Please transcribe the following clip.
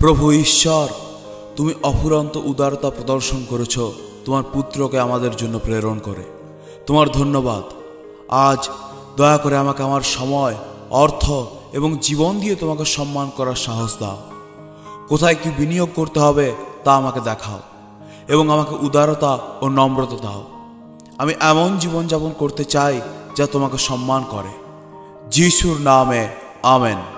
প্রভু ঈশ্বর, তুমি অফুরন্ত উদারতা প্রদর্শন করেছ তোমার পুত্রকে আমাদের জন্য প্রেরণ করে। তোমার ধন্যবাদ। আজ দয়া করে আমাকে আমার সময়, অর্থ এবং জীবন দিয়ে তোমাকে সম্মান করার সাহস দাও। কোথায় কি বিনিয়োগ করতে হবে তা আমাকে দেখাও এবং আমাকে উদারতা ও নম্রতা দাও। আমি এমন জীবনযাপন করতে চাই যা তোমাকে সম্মান করে। যিশুর নামে আমেন।